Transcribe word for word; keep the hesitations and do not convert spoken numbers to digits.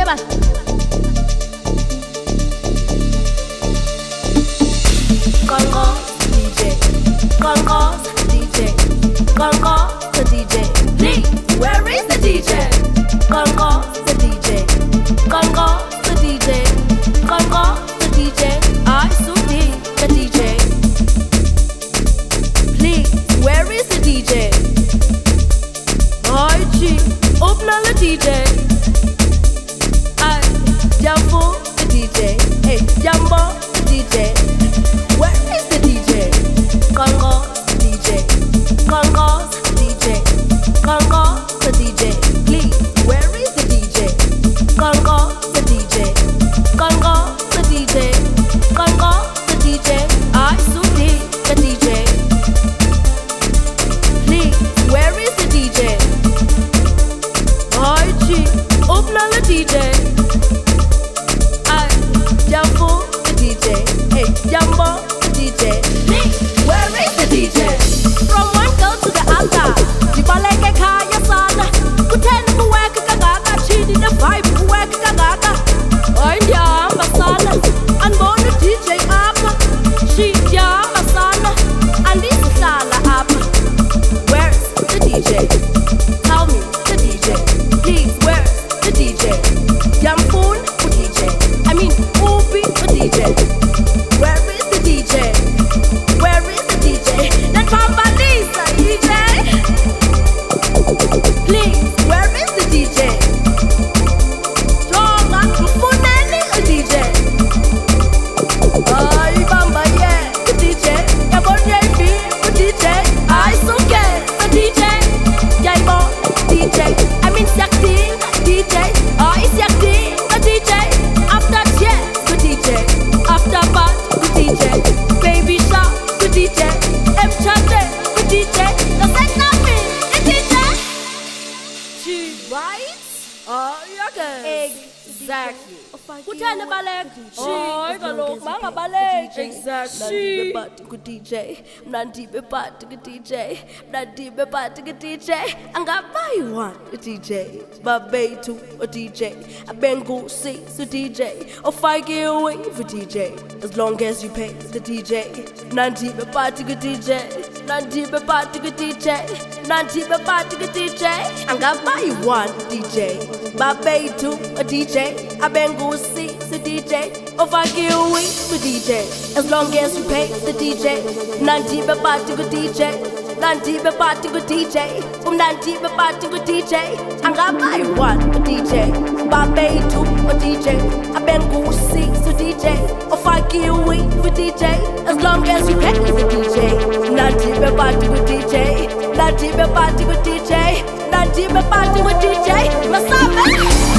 Yeba. Congo D J, Congo D J, Congo the D J. Please, where is the D J? Congo the D J, Congo the D J, Congo the D J. I Sudi the D J. Please, where is the D J? I G, open the D J. I Jambo the D J, hey Jambo the D J. Where is the D J? Congo D J, Congo D J, Congo the D J. Please, where is the D J? Congo the D J, Congo the D J, Congo the D J. I Sudi the D J. Please, where is the D J? I G, open the D J. I Jambo the D J, hey Jambo the D J. Please, where is the D J? From one girl to the other, the ballet kaya sana. Kutenda kuweka kagaga, chini the vibe kuweka kagaga. Oindia masana, anbona D J apa, shija masana, andisa sala apa. Where's the D J? Tell me the D J. Please, where's the D J? Jampoon the D J. I mean, Ubi the D J. Where is the D J? Where is the D J? That Papa Lisa D J. Please, where is the D J? Joga Mfuneni the D J. Ay Bamba yeah the D J. Yabonye fi the D J. I Suke the D J. Yaibo D J. I mean Syakti D J. I Syakti the D J. After Jet the D J. After Bat the D J. Baby Shark the D J. M Chate the D J. The second nothing the D J. She right? Oh, okay. Exactly. Kutanda balek. Oh, kalok mga balek. Exactly. Nandi bebat ko D J. Nandi bebat ko D J. Nandi bebat ko D J. Anga buy one a D J. Babe two a D J. I been go six a D J. Or five get away for D J. As long as you pay the D J. Nandi bebat ko D J. Nandi bebat ko D J. Nandi bebat ko D J. Anga buy one D J. Babe two a D J. I been go six a D J. Or five get away for D J. As long as you pay the D J. Nandi bebat ko D J. Nandi bebat ko D J. Um Nandi bebat ko D J. Anga buy one a D J. Babe two a D J. I been go six a D J. Or five get away for D J. As long as you pay the D J. Nandi bebat ko D J. Nandi bebat ko D J. Nandi bebat ko D J. Masame.